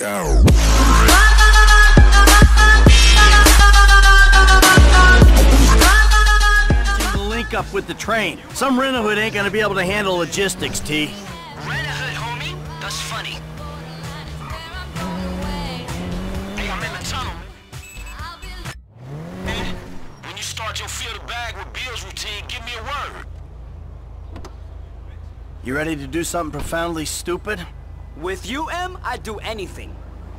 go. The link up with the train. Some rent-a-hood ain't gonna be able to handle logistics, T. Rent-a-hood, homie? That's funny. Hey, I'm in the tunnel. When you start your fill the bag with Bill's routine, give me a word. You ready to do something profoundly stupid? With you, M, I'd do anything.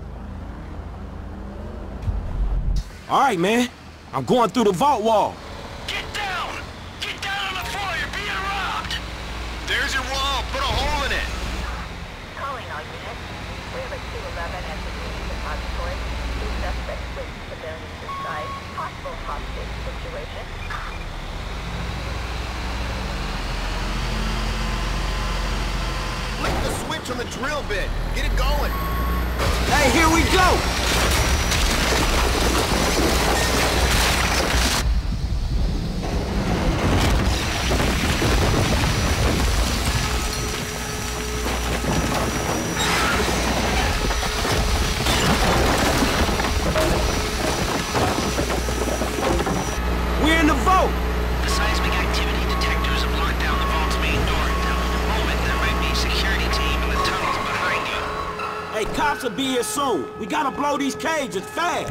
All right, man. I'm going through the vault wall. Get down! Get down on the floor, you're being robbed! There's your wall, put a hole in it! Calling all units. We have a 211 at the Union Depository. Two suspects with civilians inside. Possible hostage situation. Flick the switch on the drill bit. Get it going. Hey, here we go! We're in the vault! The seismic activity detectors have locked down the vault's main door. Now, at the moment, there might be a security team in the tunnels behind you. Hey, cops will be here soon. We gotta blow these cages fast.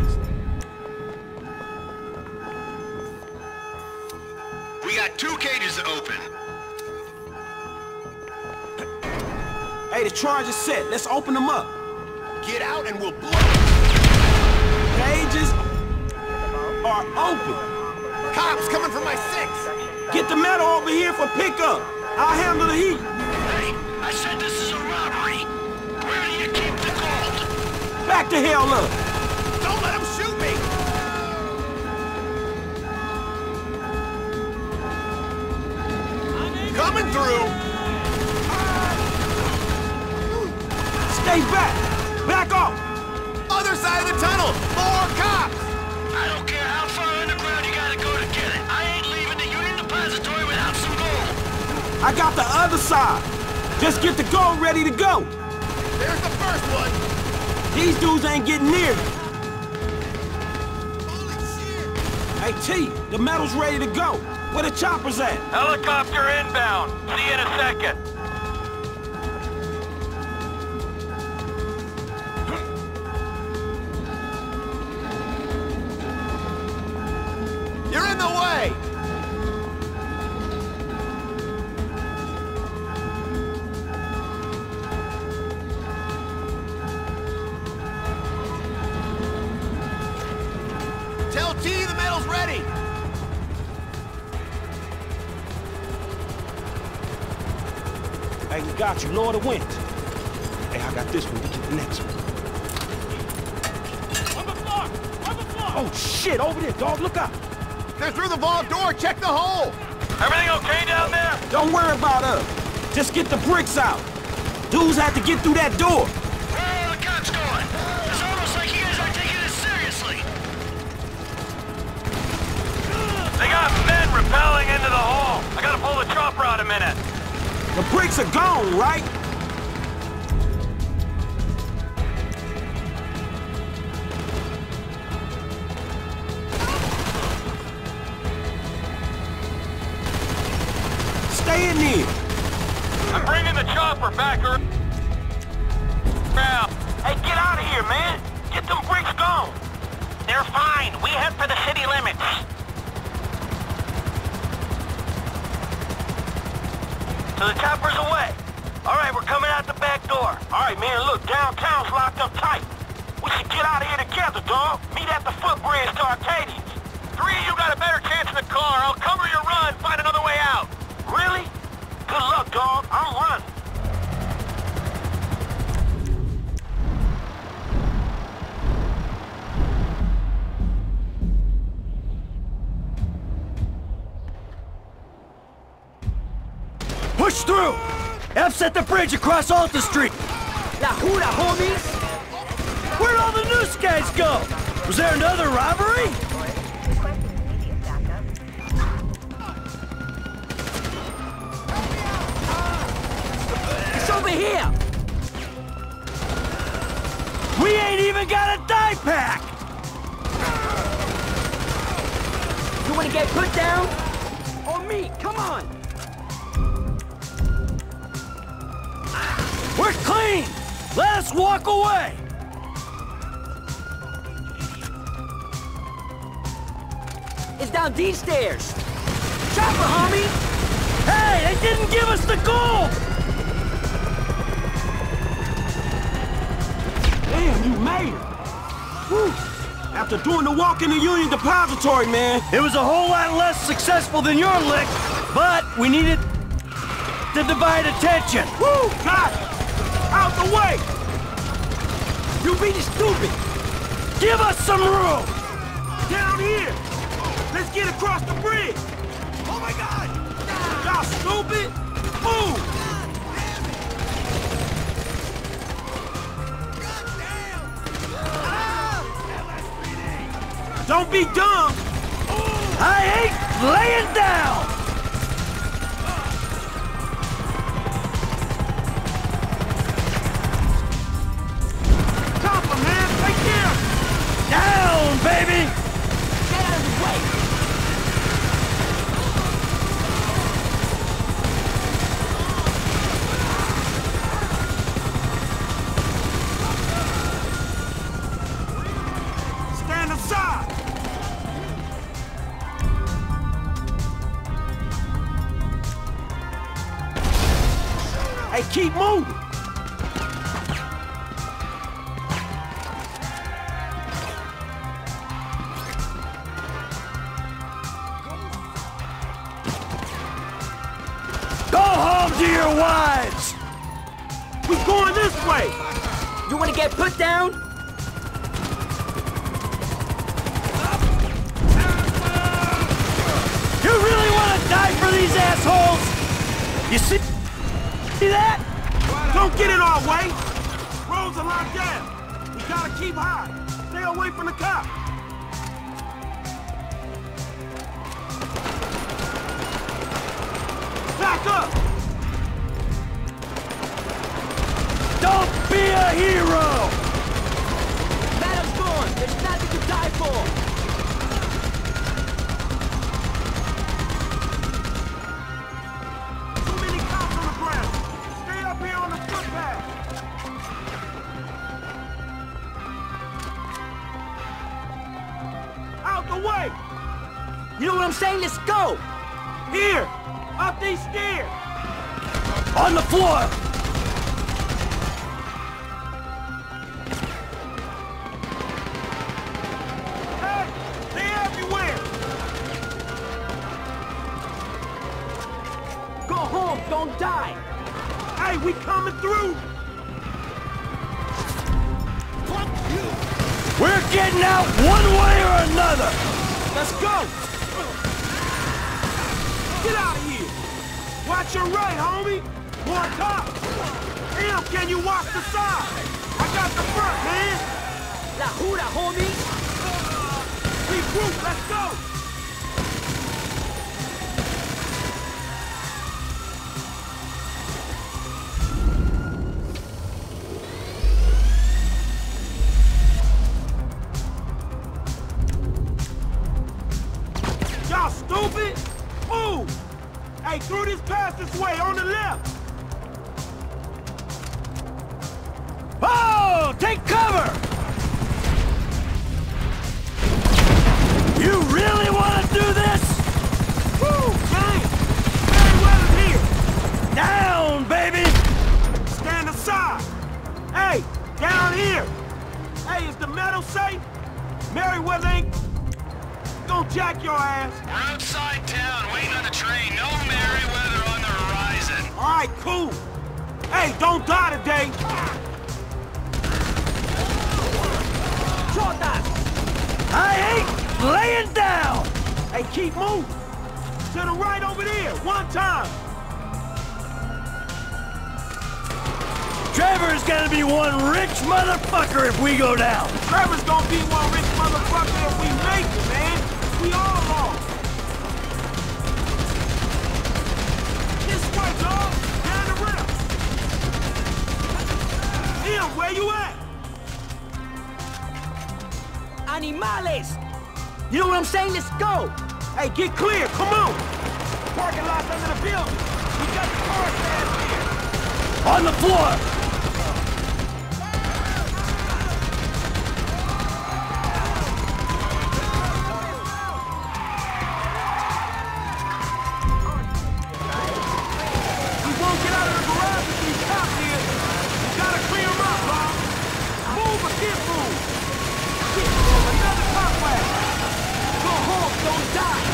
We got 2 cages to open. Hey, the charge is set. Let's open them up. Get out and we'll blow. Cages are open. Cops coming for my 6. Get the metal over here for pickup. I'll handle the heat. Hey, I said this is a robbery! Where do you keep the gold? Back the hell up. Don't let them shoot me. Coming through. Stay back. Back off. Other side of the tunnel. More cops. I don't care how far underground you gotta go to get it. I ain't leaving the Union Depository without some gold. I got the other side. Just get the gold ready to go. There's the first one. These dudes ain't getting near me. Holy shit. Hey, T, the metal's ready to go. Where the choppers at? Helicopter inbound. See you in a second. You're in the way. Tell T the metal's ready. Hey, we got you. Lower the winch. Hey, I got this one. We get the next one. On the floor! On the floor! Oh, shit. Over there, dog. Look out. They're through the vault door. Check the hole. Everything okay down there? Don't worry about us. Just get the bricks out. Dudes have to get through that door. Where are all the cops going? It's almost like you guys aren't taking this seriously. They got men rappelling into the hall. I gotta pull the chopper out a minute. The bricks are gone, right? Stay in there. I'm bringing the chopper back around. Hey, get out of here, man. Get them bricks gone. They're fine. We head for the city limits. So the chopper's away. All right, we're coming out the back door. All right, man, look, downtown's locked up tight. We should get out of here together, dog. Meet at the footbridge to Arcadians. 3 of you got a better chance in the car. I'll cover your run, find another way out. Really? Good luck, dog. I'm running. Push through! F's at the bridge across Alta Street! La Huda, homies! Where'd all the news guys go? Was there another robbery? Requesting immediate backup. It's over here! We even got a die pack! You wanna get put down? On me, come on! We're clean! Let us walk away! It's down these stairs! Chopper, homie! Hey, they didn't give us the gold! Damn, you made it! Woo! After doing the walk in the Union Depository, man! It was a whole lot less successful than your lick, but we needed to divide attention. Woo! Got it! Out the way! You being stupid! Give us some room! Down here! Let's get across the bridge! Oh my God! Y'all stupid! Move! Don't be dumb! I ain't laying down! Chopper, man! Take care! Down, baby! Get out of the way! Stand aside! Hey, keep moving! Go home to your wives! We going this way! You wanna get put down? You really want to die for these assholes? You see that? Don't get in our way! Roads are locked down! We gotta keep high! Stay away from the cops! Back up! Don't be a hero! Madam's gone! There's nothing to die for! Too many cops on the ground! Stay up here on the footpath! Out the way! You know what I'm saying? Let's go! Here! Up these stairs! On the floor! Hey! Stay everywhere! Go home, don't die! Hey, we coming through! We're getting out one way or another! Let's go! Get out of here! Watch your right, homie! More cops! Damn, can you watch the side? I got the front, man! La jura, homies! Regroup, let's go! Y'all stupid? Move! Hey, through this passage way on the left! Oh! Take cover! You really want to do this? Woo! Gang! Merryweather's here! Down, baby! Stand aside! Hey, down here! Hey, is the metal safe? Merryweather ain't gonna jack your ass. We're outside town, waiting on the train. No Merryweather on the horizon. All right, cool. Hey, don't die today. I ain't laying down! Hey, keep moving. To the right over there, one time. Trevor's gonna be one rich motherfucker if we go down! Trevor's gonna be one rich motherfucker if we make it, man. We all lost. This way, dog. Down the river. Ian, where you at? Animales! You know what I'm saying? Let's go! Hey, get clear, come on! Parking lot's under the building. We got the car stashed here. On the floor! We won't get out of the garage with these cops here. We gotta clear them up, Bob. Move or get moved. Shit, there's another cop wagon. Go home, don't die!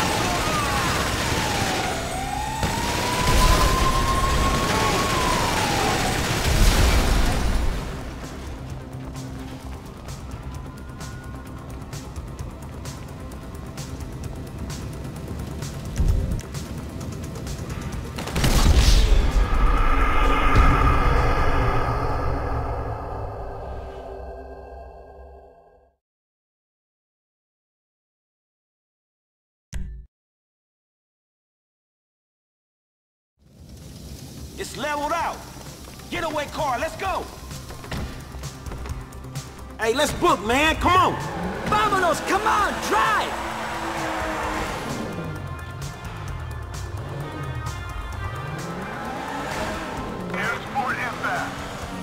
It's leveled out. Getaway car, let's go. Hey, let's book, man. Come on. Vámonos, come on, drive! Airsport inbound.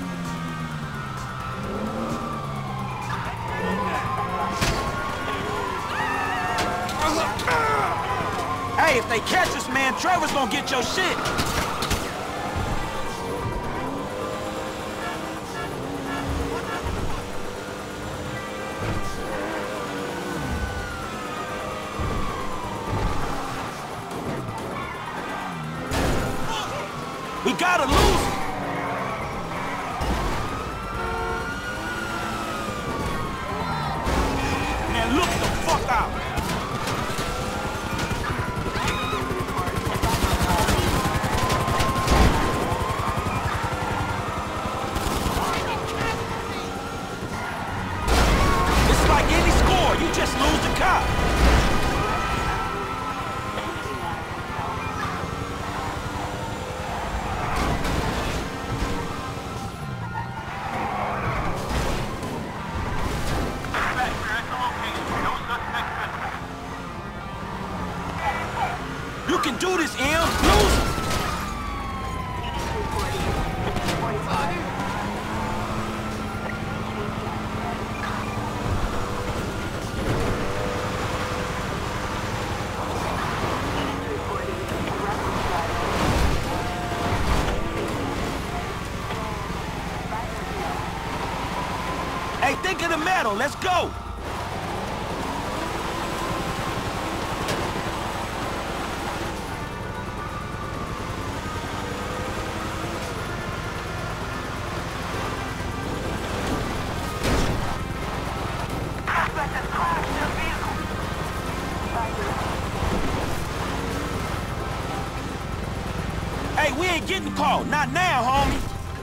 Hey, if they catch us, man, Trevor's gonna get your shit. We gotta lose him. Man, look the fuck out. It's like any score, you just lose the cop. You can do this, Em. Lose him. Hey, think of the medal. Let's go. Hey, we ain't getting caught. Not now, homie.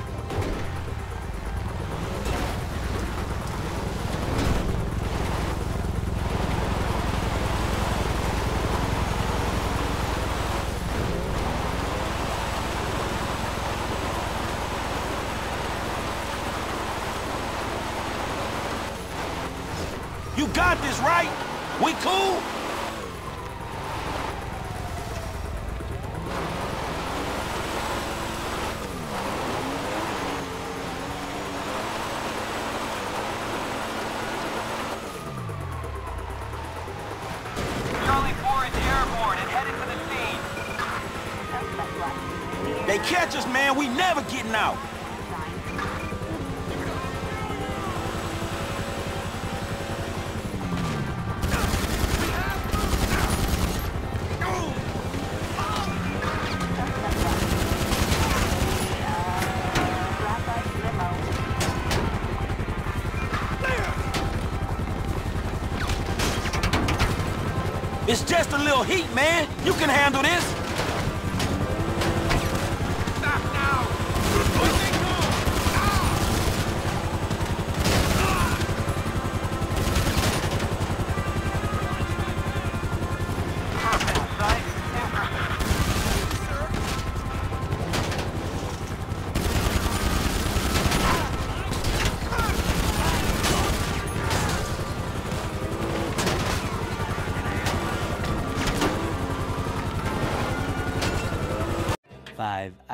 You got this, right? We cool? Charlie 4 is airborne and heading for the scene. They catch us, man. We never getting out. It's just a little heat, man. You can handle this. Stop now! Perfect, sight.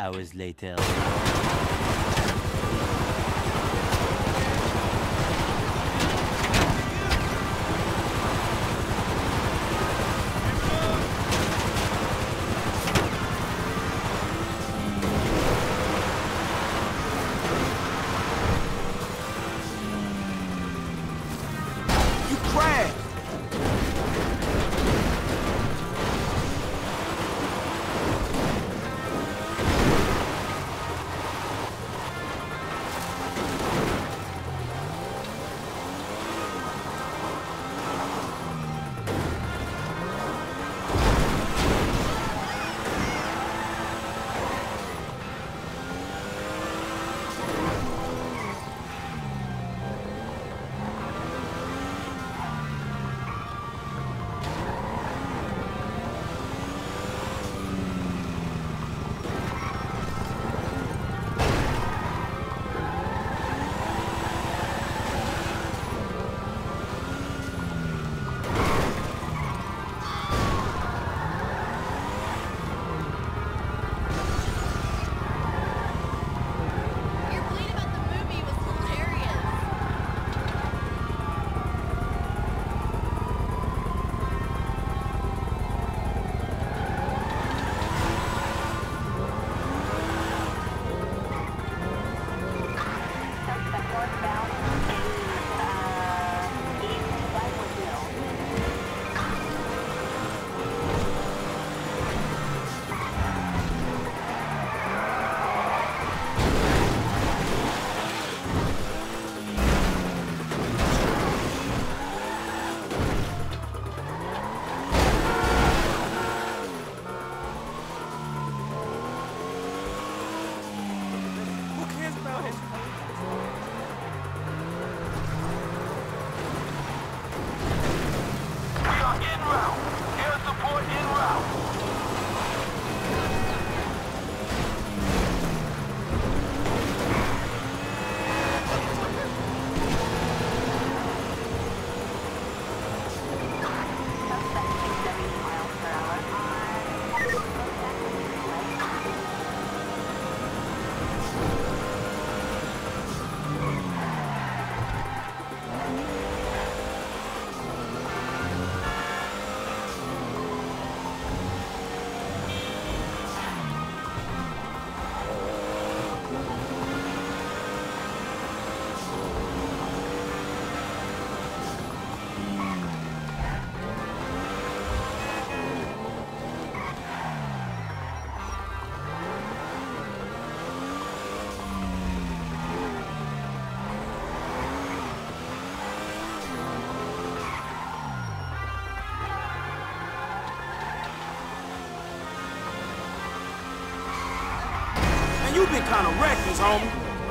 hours later. You been kind of reckless, homie.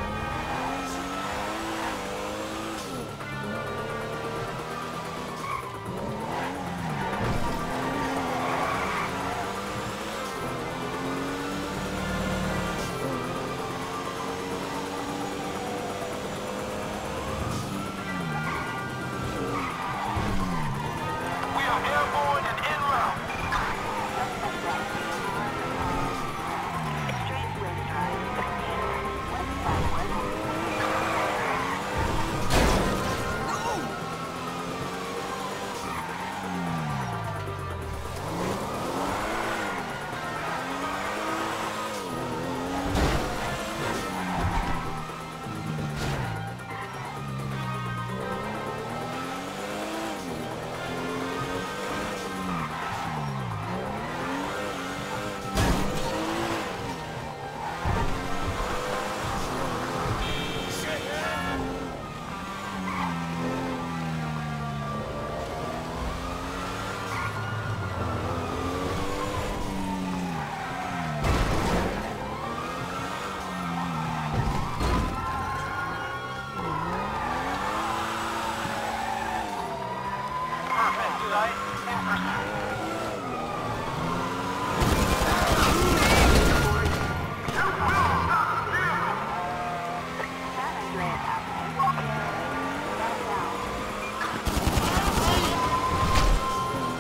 We are airborne and en route.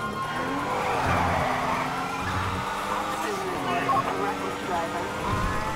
Driver.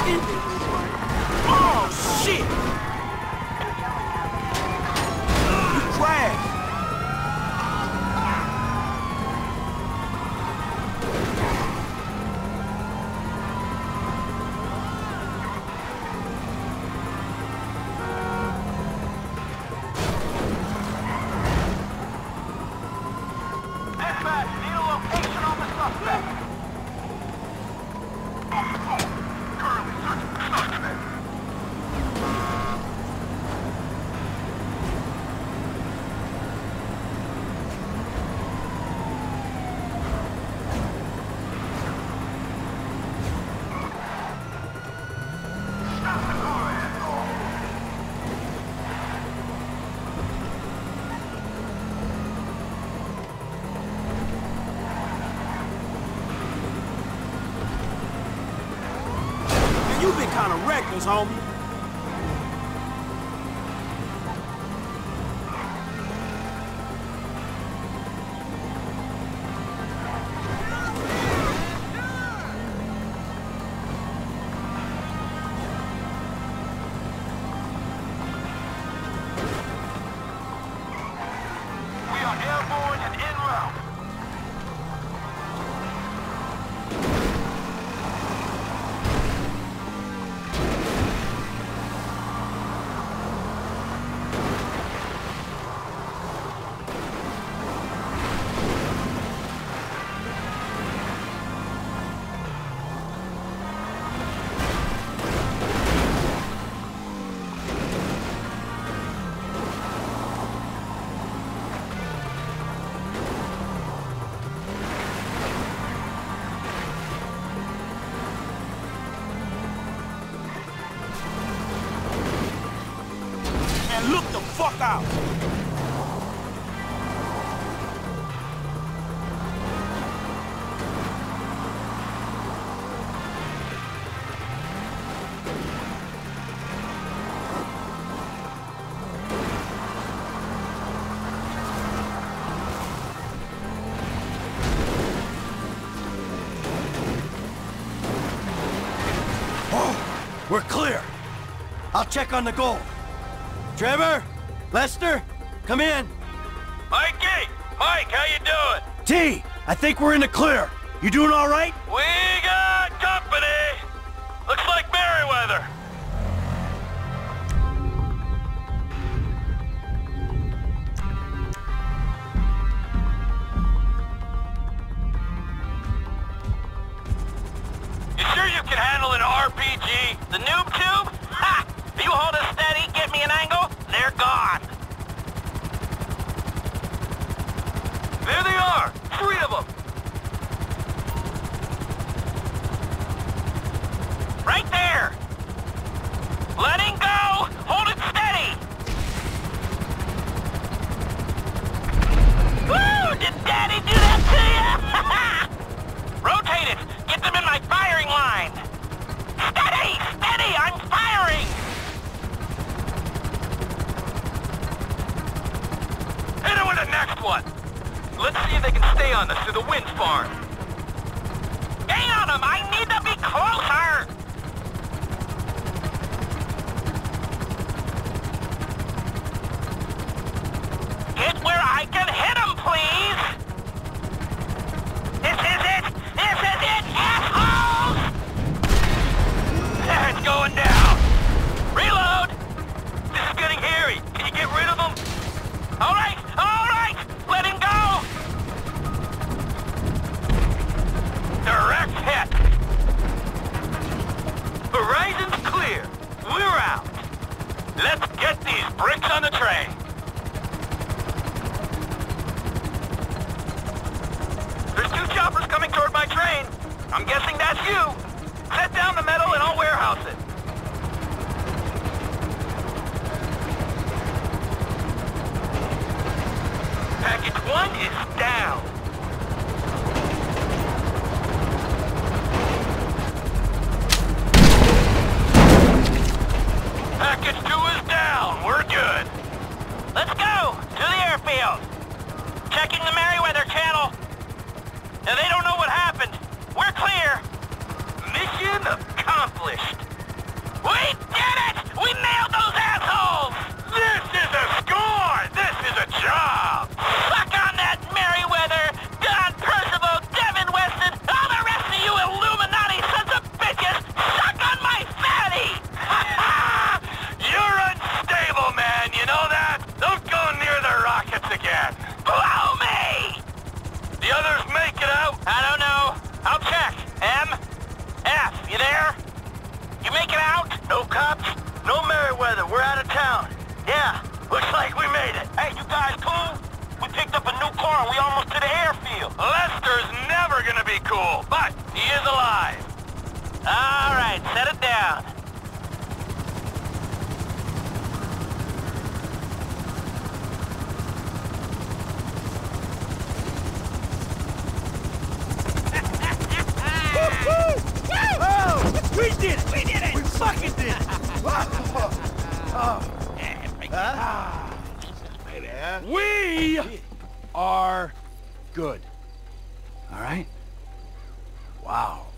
talking? Oh, shit! You trash! Dispatch, need a location on the suspect. You've been kind of reckless, homie. We are airborne and en route. And look the fuck out! We're clear. I'll check on the goal. Trevor? Lester? Come in. Mikey! Mike, how you doing? T, I think we're in the clear. You doing all right? We got company! Looks like Merryweather. You sure you can handle an RPG? The noob tube? Ha! If you hold it steady, get me an angle, they're gone. There they are! 3 of them! Right there! Letting go! Hold it steady! Woo! Did Daddy do that to you? Rotate it! Get them in my firing line! Steady! Steady! I'm firing! Hit it with the next one! Let's see if they can stay on us through the wind farm. Stay on them! I need to be closer! Get where I can hit them, please! This is it! This is it, assholes! It's going down! Reload! This is getting hairy. Can you get rid of them? All right! All right! Let him go! Direct hit! Horizon's clear. We're out. Let's get these bricks on the train. There's 2 choppers coming toward my train. I'm guessing that's you. Set down the metal and I'll warehouse it. Package 1 is down. Package 2 is down. We're good. Let's go to the airfield. Checking the Merryweather channel. Now they don't know what happened. We're clear. Mission accomplished. town. Yeah, looks like we made it. Hey, you guys cool? We picked up a new car and we almost to the airfield. Lester's never gonna be cool, but he is alive. All right, set it down. We did it! We did it! We fucking did it! We are good. All right? Wow.